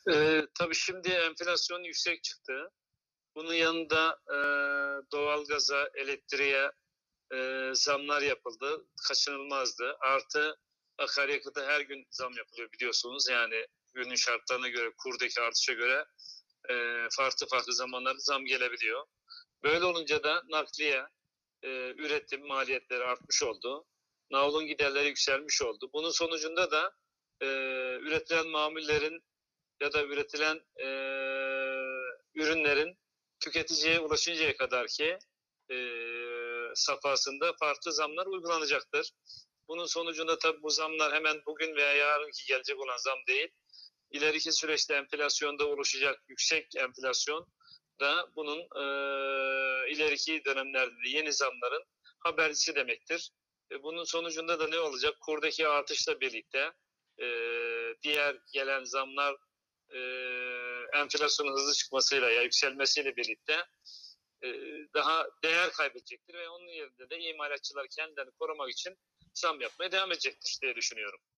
Tabii şimdi enflasyon yüksek çıktı. Bunun yanında doğalgaza, elektriğe zamlar yapıldı. Kaçınılmazdı. Artı akaryakıta her gün zam yapılıyor biliyorsunuz. Yani günün şartlarına göre, kurdaki artışa göre farklı farklı zamanlarda zam gelebiliyor. Böyle olunca da nakliye, üretim maliyetleri artmış oldu. Navlun giderleri yükselmiş oldu. Bunun sonucunda da üretilen mamullerin ya da üretilen ürünlerin tüketiciye ulaşıncaya kadar ki safhasında farklı zamlar uygulanacaktır. Bunun sonucunda tabii bu zamlar hemen bugün veya yarınki gelecek olan zam değil. İleriki süreçte enflasyonda oluşacak yüksek enflasyon da bunun ileriki dönemlerde yeni zamların habercisi demektir. Bunun sonucunda da ne olacak? Kurdaki artışla birlikte diğer gelen zamlar e, enflasyonun hızlı çıkmasıyla ya yükselmesiyle birlikte e, daha değer kaybedecektir ve onun yerinde de imalatçılar kendilerini korumak için zam yapmaya devam edecektir diye düşünüyorum.